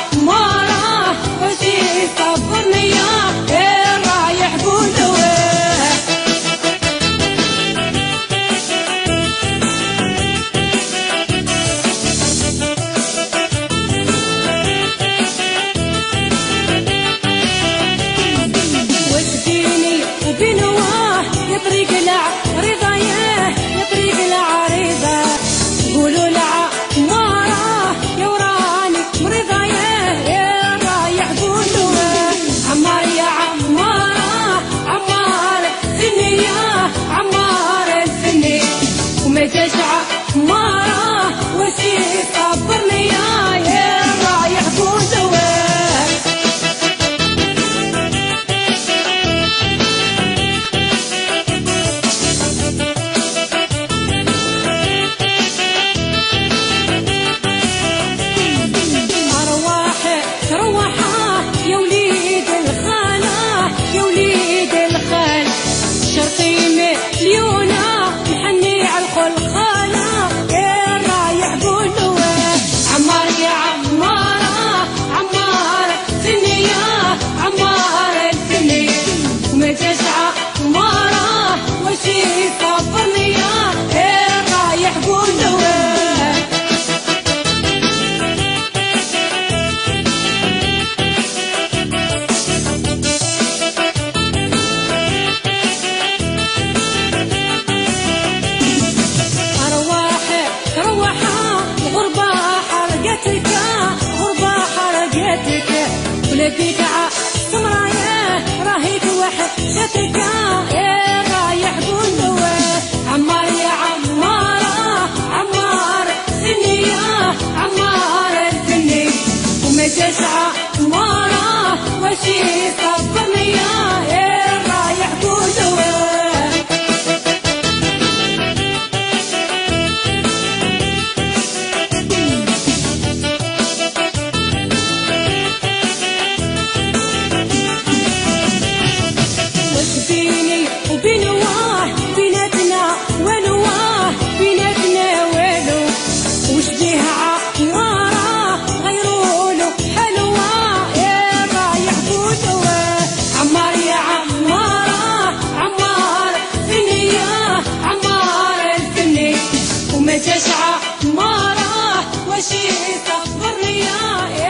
عمارة وش يصبرني يا رايح قولوا وسكيني وبنواه يطريق العريضة يطريق العريضة قولوا لعمارة يا وراني مريضة يا رايح قولوا عمار يا عمارة عمار الفني يا عمار الفني وما جاش عمارة وش يصبرني يا رايح قولوا يا وليد الخالة يا وليد الخال شرقي مليونة محني على الخلخالة يا رايح قولوا عمار يا عمارة عمار الفني يا عمار الفني وما جاش عمارة وش يصبرني يا رايح قولوا غربة حرقتك ولقيت سمرايا راهيك وحشتك يا رايح قولوا عمار يا عمارة عمار الفني يا عمار الفني وما جاش عمارة وش يصبرني يا رايح قولوا بيني وبينواه بيناتنا ونواه بيناتنا ولو وش بيها عمارة غيرولو حلوة يا رايح قولوا عمار يا عمارة عمار الفني يا عمار الفني وما جاش عمارة وش يصبرني يا